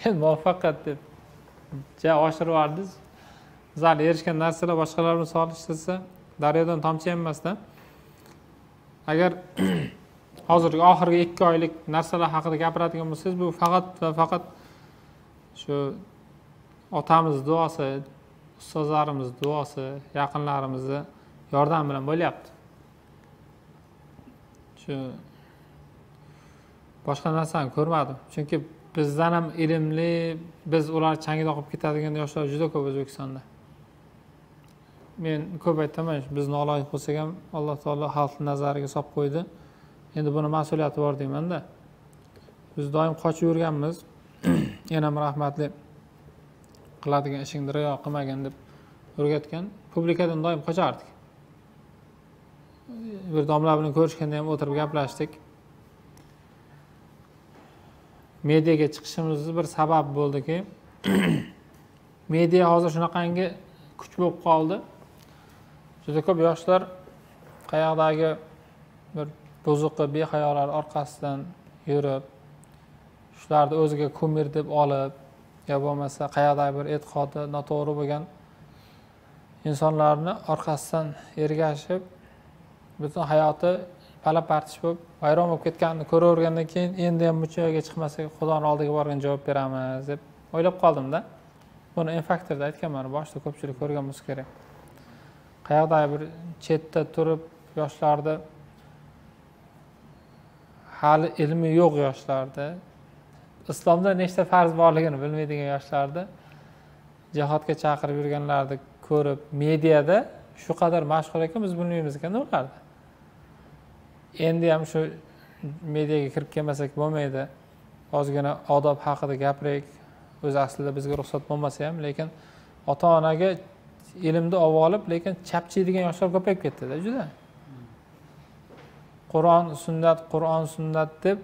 endi muvaffaqiyat deb oshirib yubordingiz. Zal erishgan narsalar boshqalar bilan solishtirsa, daryodan tomchi ham emasda. Agar hozirgi oxirgi 2 oylik narsalar haqida gapiradigan bo'lsangiz, bu faqat va faqat shu otamiz duosi, ustozlarimiz duosi, yaqinlarimizni yordam bilan bo'lyapti. Shu boshqa narsani ko'rmadim. Chunki bizdan ham ilmli, biz ular changida oqib ketadigan yoshlar juda ko'p O'zbekistonda. Men ko'p aytaman, biz noloyiq bo'lsak ham Alloh taolo xalqning nazariga solib qo'ydi. Endi buni mas'uliyati bor deyman-da. Biz doim qochib yurganmiz. Enam rahmatli qiladigan ishingni riyo qilmagin deb o'rgatgan. Publikadan doim qochardik. Bir domla bilan ko'rishganda ham o'tirib gaplashdik. Mediaga chiqishimizning bir sabab bo'ldiki, media hozir shunaqangi kuch bo'lib qoldi. Juda ko'p yoshlar qayoqdagi bir buzuqi bexayollar orqasidan yurib, shularni o'ziga kumir deb olib, yo bo'lmasa qayoqdagi bir e'tiqodi noto'g'ri bo'lgan insonlarni orqasidan ergashib, butun hayoti pala-partish bo'lib, vayron bo'lib ketganini ko'ravergandan keyin endi ham buncha yo'lga chiqmasak, Xudoning oldiga borgan javob beramiz deb o'ylab qoldim-da. Buni infaktorda aytganman, boshida ko'pchilik ko'rgan bo'lsa kerak. Qayoqdagi bir chetda turib yoshlarda hali ilmi yo'q yoshlarda, islomda nechta farz borligini bilmaydigan yoshlarda jihodga chaqirib yurganlarni ko'rib, mediada shu qadar mashhur ekan, biz bilmaymiz ekan ularni. Endi ham shu mediaga kirib kelmasak bo'lmaydi. Ozgina odob haqida gapiraylik. O'zi aslida bizga ruxsat bo'lmasa ham, lekin ota-onaga ilmni olib, lekin chapchiydigan yoshlar ko'payib ketdi-da juda. Qur'on, sunnat deb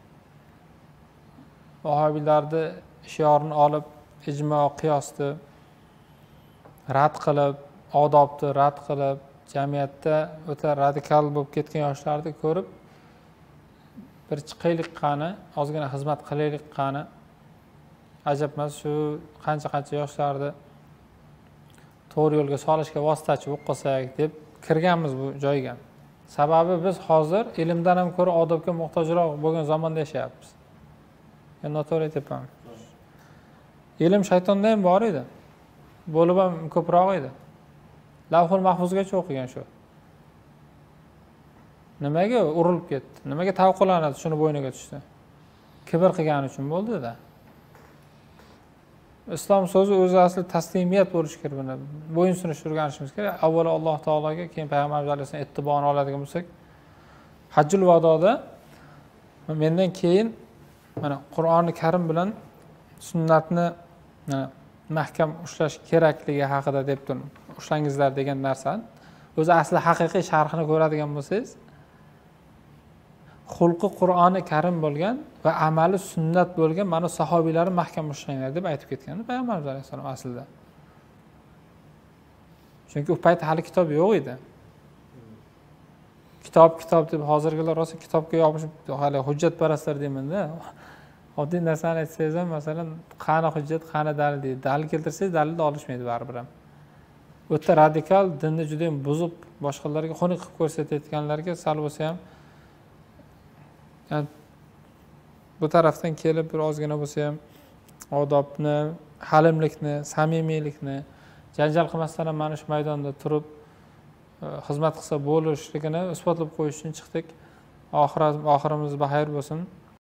vahobiylarni shiorini olib, ijmo, qiyosni rad qilib, odobni rad qilib, jamiyatda o'ta radikal bo'lib ketgan yoshlarni ko'rib, bir chiqaylik qani, ozgina xizmat qilaylik qani. Ajab emas, shu qancha yoshlarni to'g'ri yo'lga solishga vositachi bo'lib qolsak deb kirganmiz bu joyga. Sababi biz hozir ilmdan ham ko'ra odobga muhtojroq bo'lgan zamonda yashayapmiz. Men noto'g'ri aytyapman. Ilm shaytonda ham bor edi. Bo'lib ham ko'proq edi. Lavhul mahfuzgacha o'qigan shu. Nimaga urilib ketdi? Nimaga tavqolanadi, shuni bo'yniga tushdi? Kibr qilgani uchun bo'ldi-da. Islom so'zi o'zi asli taslimiyat bo'lishi kerak buni. Bo'yinsunish o'rganishimiz kerak. Avvalo Alloh taologa, keyin Payg'ambar alayhisolamning ittiboni oladigan bo'lsak, Hajjul Vadoda mendan keyin mana Qur'oni Karim bilan sunnatni mahkam ushlash kerakligi haqida deb turib, ushlangizlar degan narsani o'zi asli haqiqiy sharhini ko'radigan bo'lsangiz, xulqi Qur'oni Karim bo'lgan va amali sunnat bo'lgan mana sahobiylarni mahkam ushlanglar deb aytib ketgan Payg'ambar alayhisolam aslida. Chunki u payt hali kitob yo'q edi. Kitob deb hozirgilar rosa kitobga yopishib, hali hujjatparastlar deyman-da. Oddiy narsani aytsangiz ham, masalan, qani hujjat, qani dalil deydi. Dalil keltirsangiz, dalilni olishmaydi baribir ham. O'ta radikal, dinni juda ham buzib, boshqalarga xunuk qilib ko'rsatayotganlarga sal bo'lsa ham, yani bu tarafdan kelib bir ozgina bo'lsa ham odobni, halimlikni, samimiylikni, janjal qilmasdan ham mana shu maydonda turib xizmat qilsa bo'lishligini isbotlab qo'yish uchun chiqdik. Oxirimiz baxayr bo'lsin.